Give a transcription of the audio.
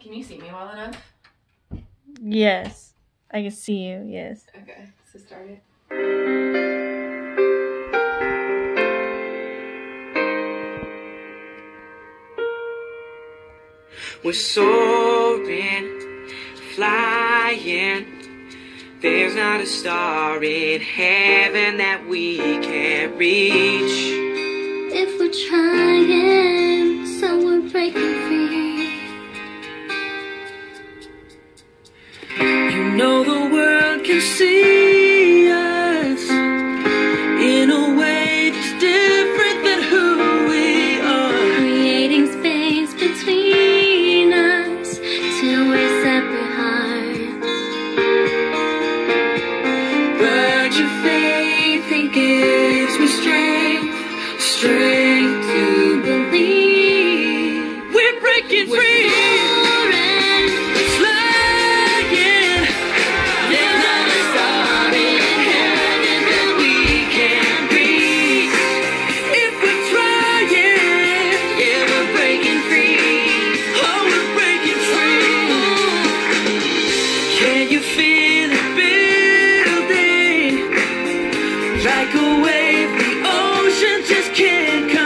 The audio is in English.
Can you see me well enough? Yes. I can see you, yes. Okay, so start it. We're soaring, flying. There's not a star in heaven that we can't reach. If we're trying, so we're breaking free. You know the world can see us in a way that's different than who we are. Creating space between us till we're separate hearts. But your faith, it gives me strength, strength to believe. We're breaking free. Like a wave, the ocean just can't come.